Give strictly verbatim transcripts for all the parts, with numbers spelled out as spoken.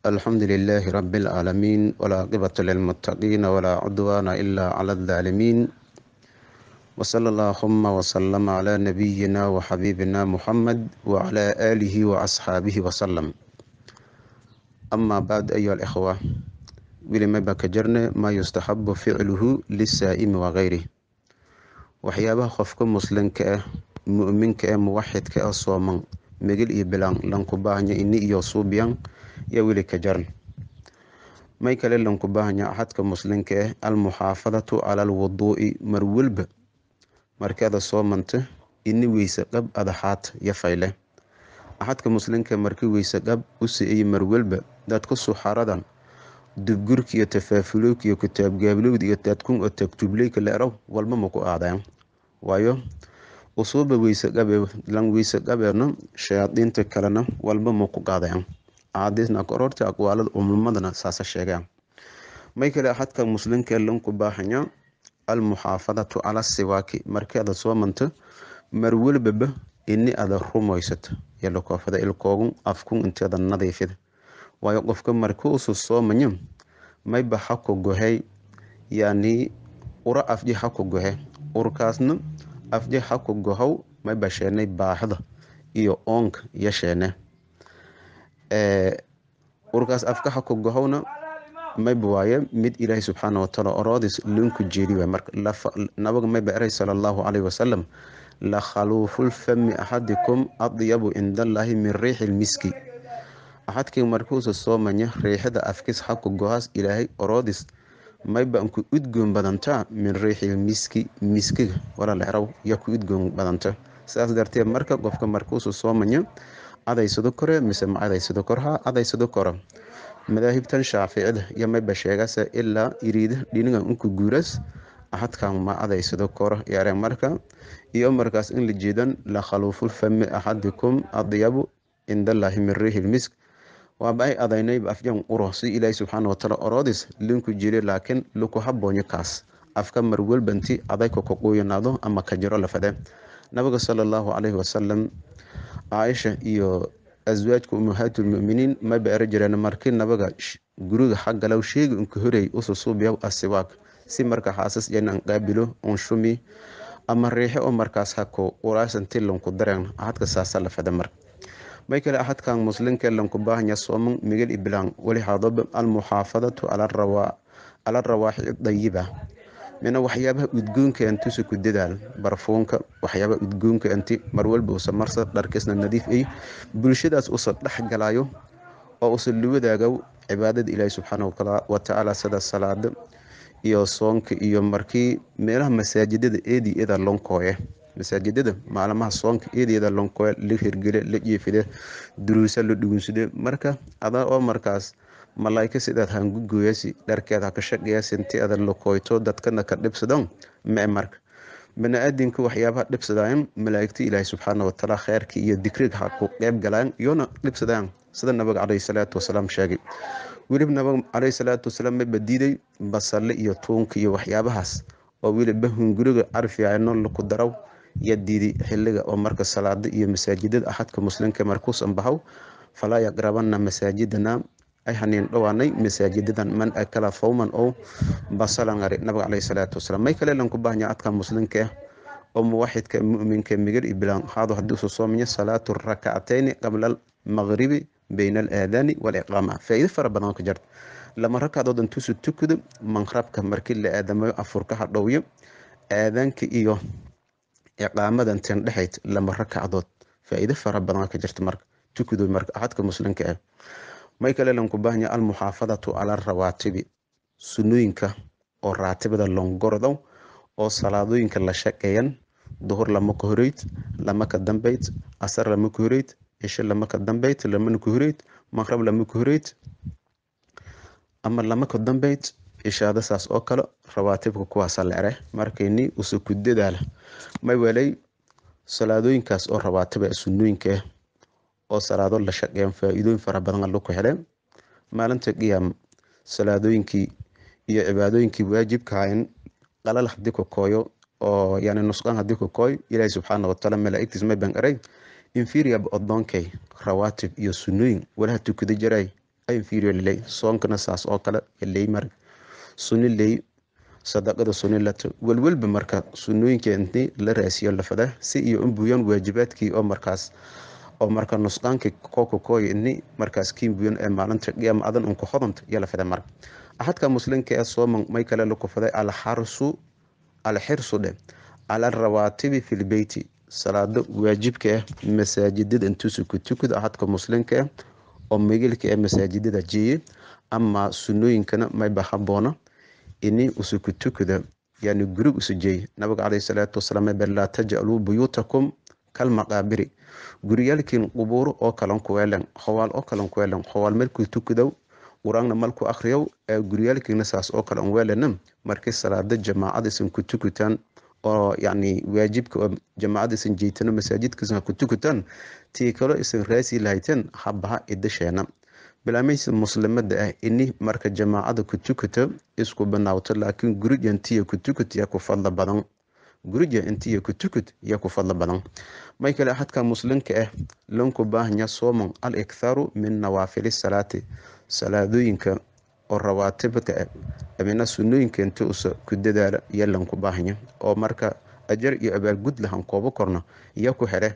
الحمد لله رب العالمين ولا عقبة للمتقين ولا عدوان إلا على الظالمين وصلى اللهم وسلم على نبينا وحبيبنا محمد وعلى آله وأصحابه وسلم. أما بعد أيها الإخوة، ولما بكجرنا ما يستحب فعله للسائم وغيره. وحيابها خفكم مسلم كأه مؤمن كأه موحد كأه صومن مجل إبلان لنكباهن إني يصوبيان يولي كجرن may kale lanku baahanya axadka muslimka ah almuxaafadatu cala alwuduu'i mar walba markaada soo manta ini weyse qab adaxaad yafayle axadka muslimka markii weyse qab u siiyay mar walba dadku suxaradan dubgurki iyo tafaafulowki iyo kitaab gaablowdi iyo dadkun oo tagtubleyka leeraw walba ma ku aadaan waayo usuuba weyse qabe lan weyse qabeena shayaadiinta kalena walba ma ku qaadaan عادتنا قررت أقوال أممنا ساسا شيئا ما يكلا أحد كمسلم كلهم كباحنا المحافظة على السواك مركز سوامنت مرول بب إني أذا رمويست يلو كافذا الكون أفكون انت هذا النظيف ويقفكم مركوس الصومنيم ما يبحقوا جهي يعني ورا أفجي حقوا جهي وركاسنا أفجي حقوا جهو ما يبشرني باحظة إيو أونك يشينه urkaas afka xako gohowna mayba waaye mid ilaahay subxaana wataala oroodis linku jeedi waay marka nabaga mayba eray sala allahu calayhi wasalam la khaluuful fami axadikum adyabu cindallaahi min riixi lmiski axadkii markuusa soomanya riixada afkis xako gohaas ilaahay oroodis mayba anku udgoon badantaa min riixi lmiski miskiga wala leeraw yaa ku udgoon badanta sidaas darteed marka qofka markuusa soomanya adaysado kore mise ma adaysado korha adaysado koro madaahibtan shaaficida iyo mayba sheegase ilaa iriida dhinigan unku guuras axadkan ma adaysado koro yaareen marka iyo markaas in la jeedan la khaluuful fami axadikum adyabu cindallaahi min riixil misk waaba ay adaynayba afjan uro si ilaahi subxaana wataala oroodis linku jiri laakiin luku haboonyo kaas afka mar walbanti adayka ku qoyanaado ama ka jiro lafade nabiga sala allahu calayhi wasalam عائشة iyo azwaajka ummahatul mu'miniin ma beera jireen markii nabaga guriga xagga law sheegi in ku horeey u soo suubiyo aswaaq si marka xaasas inaan qaabilo on shumi ama riixo oo markaas hako uraasan tilon ku dareen ahadka saasa la fada mar may kale ahadkan muslimka lan ku baahanya sooman migil iblaan wali hadab al muhaafadatu ala rawa ala rawaahi dayiba mina waxyaabaha udgoonka inta soo ku dadaal barfoonka waxyaabaha udgoonka inta mar walba uu samarsa dharkiisna nadiif ay bulshadaas u soo dhaxgalayo oo uu soo luwadaago cibaadada Ilaahay subhanahu wa ta'ala sida salaada iyo soonka iyo markii meelaha masaajidada eediyada lonkooye masaajidada maalmaha soonka eediyada lonkooye la hirgale la jeefide duruusa la dhugunsade marka adaa oo markaas malaa'ika sidaad hangu gooyasi dharkeeda ka shaqeeyay intii aad la kooyto dadkana ka dhibsadaan ma marka banaadinka waxyaabaha dhibsadaan malaa'ikta Ilaahay subhanahu wa ta'ala khayrki iyo dhikriga ha ku qayb galaan iyona dhibsadaan sida nabiga calayhi salaatu wasalaam sheegay wili nabiga calayhi salaatu wasalaam ma badiiday basal iyo toonka iyo waxyaabahaas oo wili bahunguriga arfiyaano la ku daraw yadiidi xilliga oo marka salaada iyo masaajidada ahadka muslimka markuus anbahaw fala yaqrabanna masaajidana ay hanin dhawaanay masaajidadan man akala fawman oo basalan ari nabiga calayhi salaatu wasalaam may kale lan ku baahanya adka muslimka oo muwahhidka mu'minka migal iblaan haado hadii soo soomiyo salaatu rak'atayn qabla al-maghribi bayna al-aadhan wal-iqama faa'iido fara badan ka jirta lama rak'adood intuu soo tukado maghribka markii la aadamayo afurka hadhowyo aadaanka iyo iqaamadan tan dhaxayd lama rak'adood faa'iido fara badan ka jirta marka tukado marka adka muslimka ah may kale lan ku baahanya al muhaafadatu ala rawaatibi sunooyinka oo raatibada longordo oo salaadooyinka la shaqeeyaan duhur lama ka horeeyt lama ka dambeeyt asar lama ka horeeyt isha lama ka dambeeyt lama ka horeeyt maghrib lama ka horeeyt ama lama ka dambeeyt ishaada saas oo kale rawaatibka kuwaas la eray markayni usu ku dadaal may walay salaadooyinkaas oo rawaatiba sunooyinka oo salaado la shaqeeyaan faa'iidooyin fara badan loo ku heleen maalinta qiyaam salaadooyinkii iyo cibaadooyinkii waajibka ahayn qalal hadii ku kooyo oo yani nusqan hadii ku kooy Ilaahay subhanahu wa ta'ala malaa'iktiis ma ban aray inferior odonkay rawaatib iyo sunooyin walaha tukada jiray ay fiiriyo lay soonkana saas oo kale lay mar sunni lay sadaqada sunni la walwalba marka sunnooyinka intii la raasiyo la fada si iyo in buuyan waajibaadkii oo markaas oo marka nusqaanka kooko kooy inni markaas kiin buuyan ee maalinta qiyaam adan un ku hodanta yala fada mar ahadka muslimka ee sooman may kale la ku faday al harsu al hirsu de ala rawaatibi fil bayti salaado waajibka masaajidada intuu ku tukada ahadka muslimka oo meelka ee masaajidada jiye ama sunnooyinkana may bahaboona ini usuku tukada yani gurug usujay nabiga kaleey salaatu wasalaam balla taj'alu buyutakum kal maqabiri guriyalkin qubur oo kalan ku weelan xawaal oo kalan ku weelan xawaal markuu tukado quraanna malku akhriyo ee guriyalkin saas oo kalan weelan markii salaada jamaacada isin ku tukutaan oo yani waajibka jamaacada isin jeeytana masaajidka ku tukutaan tii kale isin raasi laayteen habaha idasheena bilaameysa muslimada ah ini marka jamaacada ku tukato isku banaawto laakiin guriga intii ku tukato ya ku fadla badan guriga intii ku tukato ya ku fadla badan may kale ahadka muslimka ah lanku baahnya sooman al iktharu min nawafil salati salaadooyinka oo rawaatibka ah amina sunnooyinka inta usa ku dadaala yeelan ku baahnya oo marka ajar iyo abaal gud lahan koobo korna ya ku xire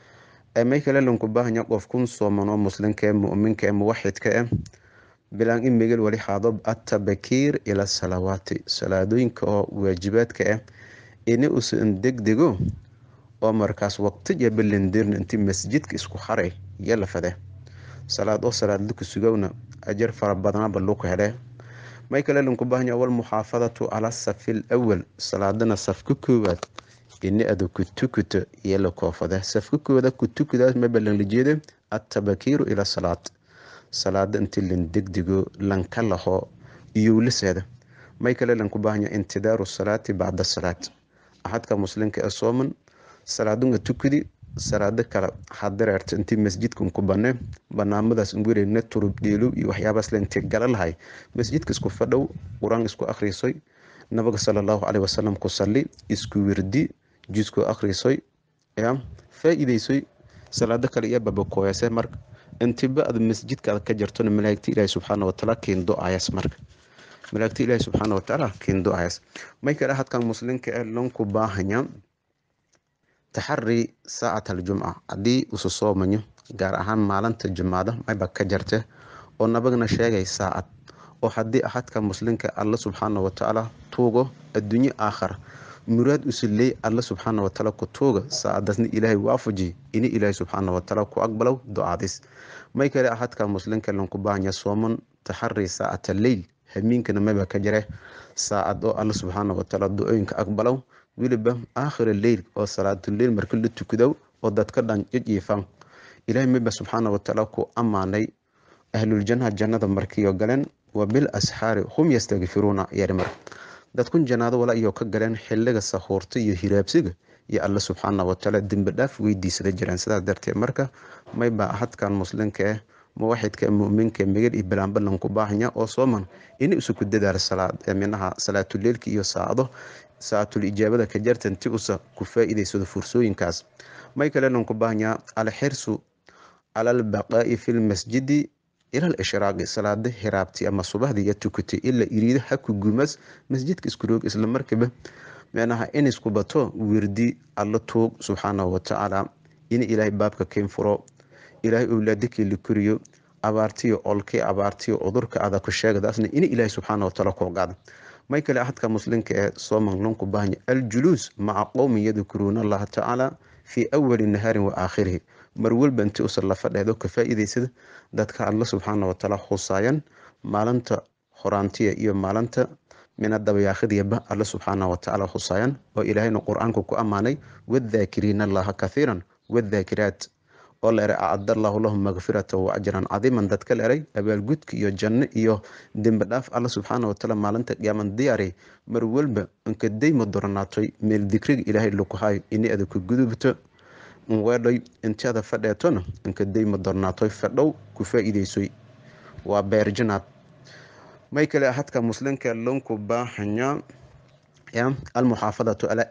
may kale lanku baahanya qof kun sooman oo muslimka ee mu'minka ee muwahhidka ah bilaan in migel wali haadab at-tabakir ila salawati salaadooyinka oo waajibaadka ah in uu soo degdego oo markaas waqtiga bilindirna intii masjidka isku xaray yala fada salaad oo salaad ku sugawna ajar fara badan ba loo ku helay may kale lanku baahanya wal muhaafadatu ala safil awwal salaadana safka koowaad in aad ku tukuto yela koofada safka kooda ku tukadaas ma balan lijeede at-tabakiru ila salaat salaada intii lan degdego lan kalaho iyo liseeda may kale lan ku baahanya intidaaru salaati ba'da salaat ahadka muslimka ee sooman salaadunga tukudi salaada kala hadareerta intii masjidka ku banay barnaamijdaas ngureyna turub deelu iyo waxyaabaas la intii gal lahay masjidka isku fadhow quraan isku akhriisay nabiga sallallahu alayhi wasallam ku salli isku wirdi jisku akhriisay ya faa'iideysay salaada kale iyo baba kooyase marka intiba ad masjidka ka jartona malaa'ikta ilaahay subhanahu wa ta'ala keen du'aayas marka malaa'ikta ilaahay subhanahu wa ta'ala keen du'aayas may kale hadkan muslimka ee lanku baahanya taxarri saacata al-jum'a hadii uu soo manyo gaar ahaan maalinta jumcada may ba ka jarte oo nabagna sheegay saacad oo hadii ahadka muslimka Allah subhanahu wa ta'ala tuugo adduunyo aakhir muraad usulay Allah subhanahu wa ta'ala ku tuuga saacadasni ilaahay waafaji in ilaahay subhanahu wa ta'ala ku aqbalo du'aadis may kale ahadka muslimka lanku baahanya sooman taxarri saacata al-layl hamiinkana may ba ka jare saacad oo Allah subhanahu wa ta'ala du'ooyinka aqbalo wiliba aakhir al-layl oo salaatul layl marka la tukado oo dadka dhan jiifan ilaahay may ba subhanahu wa ta'ala ku amaanay ahlul jannah jannada markii galeen wa bil ashari hum yastaghfiruna yarmar dadkun jannada wala iyo ka galeen xilliga saxoorta iyo hiraabsiga ya Allah subhanahu wa ta'ala dambi dhaaf weydiisada jiraan sida darteed marka may ba ahadkan muslimka muwahhidka mu'minka migir iblaan balan ku baahanya oo sooman in uu ku dadaalo salaad minaha salaatul leelki iyo saacado saatul ijaabada ka jartan ti usa ku faa'iideyso fursooyinkaas may kale lan ku baahanya al hirsu ala al baqa'i fil masjidi ila al ishraq salaada hiraabti ama subaxdii ya tukutay illa iriida haku gumas masjidka isku roog isla markaba minaha in isku bato wirdi Allah tuug subhanahu wa ta'ala in ilaahay baabka keen furo ilaahay awlaadkii la kuriyo abaartiyo olkay abaartiyo cudurka aad ku sheegadaasna in ilaahay subhanahu wa ta'ala ku qaado may kale ahadka muslimka ee sooman lanku baahanya al-julus ma'a qawmin yadhkuruna Allah ta'ala fi awwal an-nahar wa akhirih mar walba intii usal la fadhido ka faa'iideysada dadka Allah subhanahu wa ta'ala khusaayan maalinta horaantiya iyo maalinta min ad-dabayaaqidiyaba Allah subhanahu wa ta'ala khusaayan oo ilaahayna quraanka ku amaanay wadhaakirina Allah kathiran wadhaakirat oo la yiraahdo adallahu lahum maghfiratan wa ajran aziman dadka la yiraahdo abaal gudka iyo janno iyo dambi dhaaf Allah subhanahu wa ta'ala maalinta qiyaamada diyaari mar walba inka deymo doranaatay meel dikriga ilaahay lagu hayo in aad ku gudubto weeday intaada fadheetona inka deymo doranaatay fadhow ku faa'iideysay waa beerjinaad may kale ahadka muslimka lanku baahanya ya al muhaafadatu ala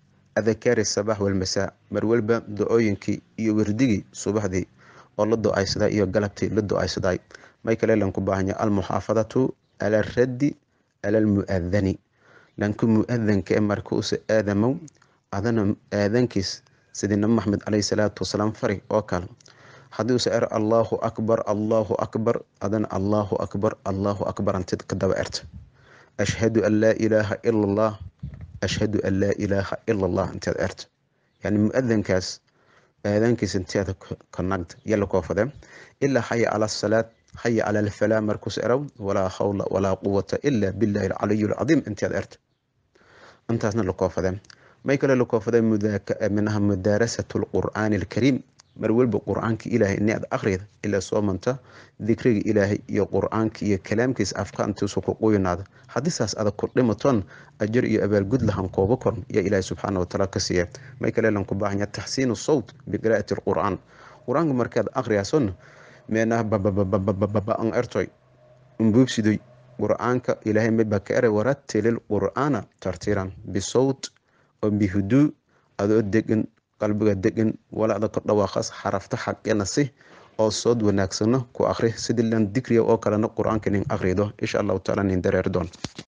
أذكار الصباح والمساء مرولبا دعوينكي iyo wardigii subaxdii oo la ducaysada iyo galabtii la ducaysada may kale lan ku baahanya almuxaafadatu ala raddi ala almu'adani lanku mu'adanka ee marka uu aadamow adana aadankiis sidii nabi maxamed calayhi salaatu wasalaam fari oo kale haddii uu er allahu akbar allahu akbar adana allahu akbar allahu akbar antid ka daba erta ashhadu an laa ilaaha ila allah ashhadu an laa ilaaha ila allah antid erta yani mu'adankaas aadankiis intiyaada ka nagda yalla koo fadeen ilaa xaya cala asalaat حي على الفلاح مركز أرو ولا حول ولا قوة إلا بالله العلي العظيم أنت أرت أنت أصلا لقافة ذا ما يكلا لقافة ذا منها مدارسة القرآن الكريم مرول بقرآن كي إلهي إني أخرج إلا صوم أنت ذكر إلهي يا قرآن كي يا كلام كيس أفكار أنت سوق قوي ناد حديث أس هذا كل طن أجر يا أبا الجد لهم قوبكر يا إلهي سبحانه وتعالى كسيه ما يكلا لهم كباهن تحسين الصوت بقراءة القرآن قرآن مركز أخرج سنة meena babababababa an ertoy umbubsidoy qur'aanka ilaahay ma bakare warattilil qur'aana tartiran bisawt oo bihudu adoo degan qalbiga degan walaada ka dhawaaqas xarafta xaqeena si oo sood wanaagsana ku akhri sidii lan dikriya oo kalena qur'aanka nin akhrido insha Allah ta'ala nin dareer doon